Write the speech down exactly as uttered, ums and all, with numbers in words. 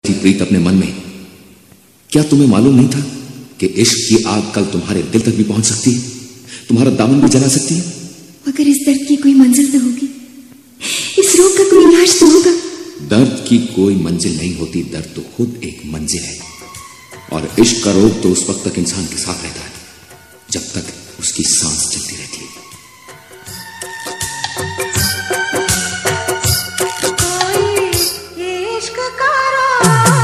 बैठी प्रीत अपने मन में। क्या तुम्हें मालूम नहीं था कि इश्क की आग कल तुम्हारे दिल तक भी पहुंच सकती है, तुम्हारा दामन भी जला सकती है? मगर इस दर्द की कोई मंजिल तो होगी, इस रोग का कोई इलाज तो होगा। दर्द की कोई मंजिल नहीं होती, दर्द तो खुद एक मंजिल है। और इश्क का रोग तो उस वक्त तक इंसान के साथ रहता है जब तक उसकी सांस चलती रहती है। कोई इश्क का रोग